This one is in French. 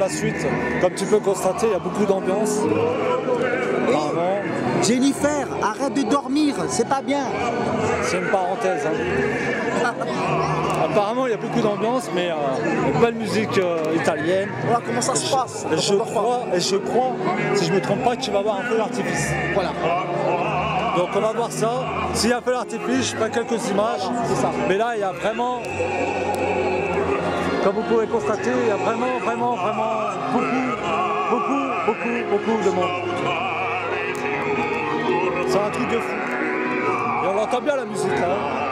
la suite. Comme tu peux constater, il y a beaucoup d'ambiance. Apparemment, Jennifer, arrête de dormir, c'est pas bien. c'est une parenthèse. Hein. Apparemment, il y a beaucoup d'ambiance, mais une belle musique italienne. Voilà comment ça se passe. Et je crois, si je ne me trompe pas, que tu vas voir un feu d'artifice. Voilà. Donc on va voir ça. S'il y a un feu d'artifice, je ferai quelques images. C'est ça. Mais là, il y a vraiment, comme vous pouvez constater, il y a vraiment beaucoup de monde. C'est un truc de fou. Et on entend bien la musique là.